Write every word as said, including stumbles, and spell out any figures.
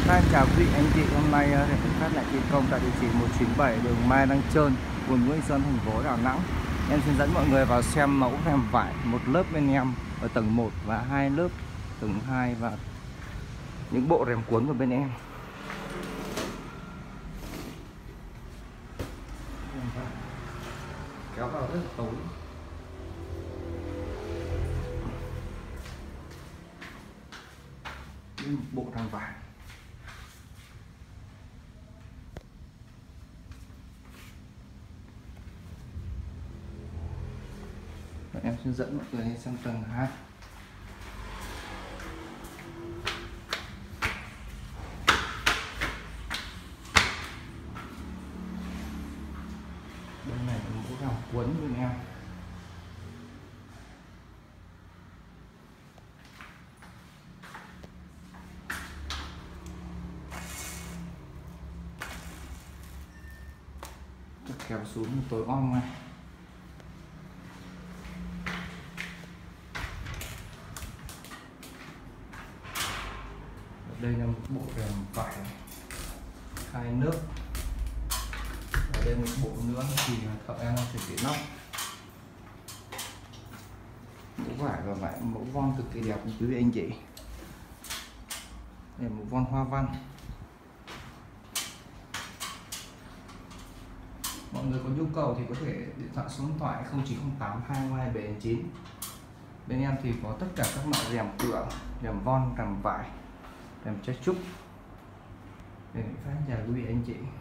Phát chào quý vị anh chị, hôm nay Hiệp Phát lại thi công tại địa chỉ một chín bảy đường Mai Đăng Trơn, quận Ngũ Hành Sơn, thành phố Đà Nẵng. Em xin dẫn mọi người vào xem mẫu rèm vải một lớp bên em ở tầng một và hai lớp tầng hai và những bộ rèm cuốn của bên em. Kéo vào rất là tối. Một bộ rèm vải. Và em sẽ dẫn mọi người lên sang tầng hai. Bên này là mẫu rèm cuốn bên em. Kéo xuống tối om này. Đây là một bộ rèm vải hai lớp. Ở đây một bộ nữa thì thợ em sẽ chuẩn bị nóc. Mẫu vải và vải mẫu von cực kỳ đẹp quý vị anh chị. Đây là một von hoa văn. Mọi người có nhu cầu thì có thể điện thoại số điện thoại không chín không tám hai hai bảy chín. Bên em thì có tất cả các loại rèm cửa, rèm von, rèm vải, rèm che trúc. Để phát chào quý vị anh chị.